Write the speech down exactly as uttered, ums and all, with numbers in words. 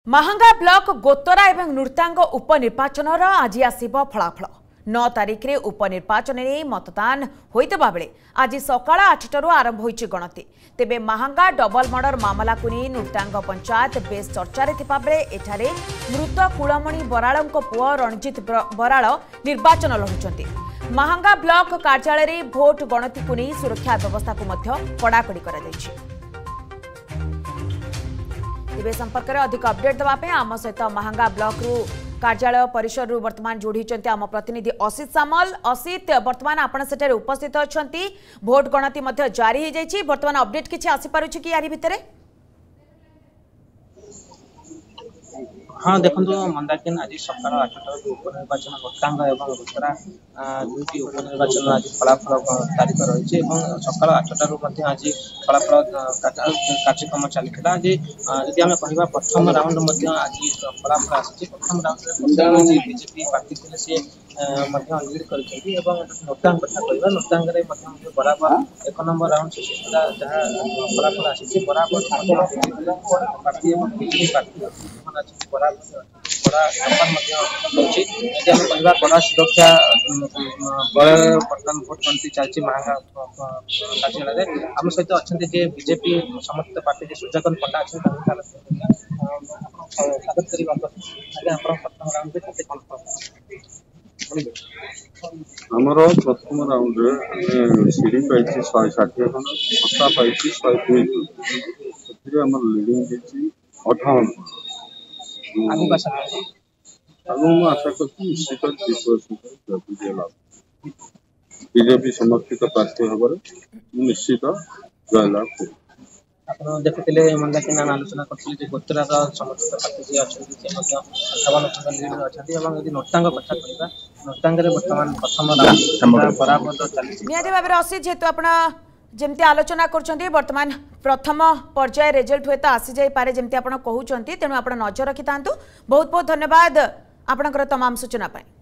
Mahanga block गोतरा एवं नृतांग उपनिर्वाचन आज आसव फलाफल नौ तारिख में उपनिर्वाचन में मतदान होता बेले आज सकाळ आठटू आरंभ होती गणति तेबे महांगा डबल मर्डर मामला को नहीं नृतांग पंचायत बेस चर्चार बेले एठारे मृत कुलमणि बराड़ पुओ रणजित बराड़ निर्वाचन लड़ुंट। महांगा ब्लॉक कार्यालय भोट गणति को नहीं सुरक्षा व्यवस्था को कड़ाकड़ी कर तेज संपर्क में अधिक अपडेट देवाई आम सहित महांगा ब्लॉक रु कार्यालय परिसर रु वर्तमान जोड़ी आम प्रतिनिधि असित सामल। असित वर्तमान आपण सेठारे उपस्थित अच्छा भोट गणति जारी हो जाइए वर्तमान अपडेट किसी आसीपार कि यारी भितर? हाँ देखो मंदाकिन आज सकाल आठटा उपनिर्वाचन नृतांग और गोतरा दुईटी उपनिर्वाचन आज फलाफल तारीख रही सकाल आठटू आज फलाफल कार्यक्रम चली आज जदि आम कह प्रथम राउंड आज फलाफल आसी प्रथम राउंड बीजेपी पार्टी थे सी लीड कर नृतांग कथा कह नृतांग बराबर एक नंबर राउंड शेष सुधा जहाँ फलाफल आसी बराबर पार्टी बीजेपी पार्टी बड़ा बड़ा कहवा कड़ा सुरक्षा बर्तमान भोट गणति चलती महांगा कार्यालय आम सहित अच्छा बीजेपी समर्थित पार्टी सूर्यकांत पंडा अच्छा स्वागत आमर प्रथम राउंड सीढ़ी पाई शहे षाठी खंड छता पाई शहे दुई आम लिडिंग अठावन आगु आशा करती निश्चित बीजेपी समर्थित प्रार्थी भाव निश्चित जयलाभ देखुले मंदाकिन आलोचना करते गोतरा समर्थित प्रार्थी जी अच्छा लीड अच्छा नृतांग कथा कह नृतांग बर्तमान प्रथम बराबर चलती असित जेहेतु आप जमती आलोचना करतमान प्रथम पर्याय रिजल्ट हुए तो आसी जाई पारे जमती आप कहते तेणु आप नजर रखि था। बहुत बहुत धन्यवाद आपणकर तमाम सूचना पाई।